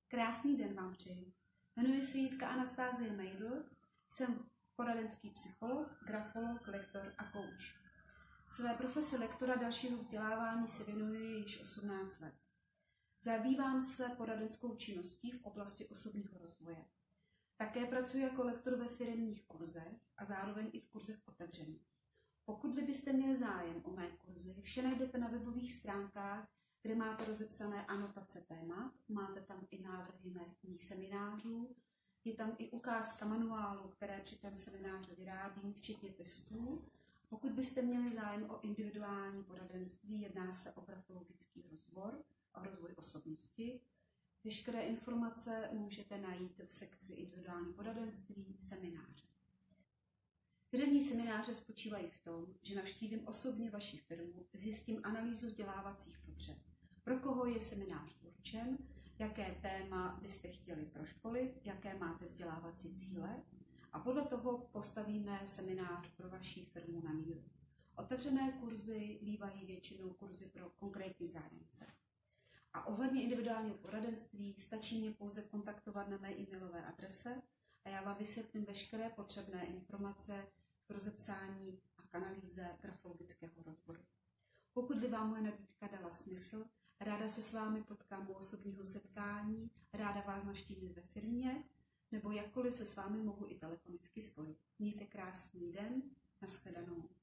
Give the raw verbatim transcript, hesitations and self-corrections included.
Krásný den vám přeji. Jmenuji se Jitka Anastázie Mejdl, jsem poradenský psycholog, grafolog, lektor a coach. Své profesi lektora dalšího vzdělávání se věnuji již osmnáct let. Zabývám se poradenskou činností v oblasti osobního rozvoje. Také pracuji jako lektor ve firemních kurzech a zároveň i v kurzech otevřených. Pokud byste měli zájem o mé kurzy, vše najdete na webových stránkách, kde máte rozepsané anotace témat, máte tam i návrhy mých seminářů, je tam i ukázka manuálu, které při tom semináři vyrábím, včetně testů. Pokud byste měli zájem o individuální poradenství, jedná se o grafologický rozbor a rozvoj osobnosti. Veškeré informace můžete najít v sekci individuální poradenství, semináře. Firemní semináře spočívají v tom, že navštívím osobně vaši firmu, zjistím analýzu vzdělávacích potřeb. Pro koho je seminář určen, jaké téma byste chtěli proškolit, jaké máte vzdělávací cíle a podle toho postavíme seminář pro vaši firmu na míru. Otevřené kurzy bývají většinou kurzy pro konkrétní zájemce. A ohledně individuálního poradenství stačí mě pouze kontaktovat na mé e-mailové adrese a já vám vysvětlím veškeré potřebné informace k rozepsání a k analýze grafologického rozboru. Pokud by vám moje nabídka dala smysl, ráda se s vámi potkám u osobního setkání, ráda vás navštívím ve firmě, nebo jakkoliv se s vámi mohu i telefonicky spojit. Mějte krásný den, nashledanou.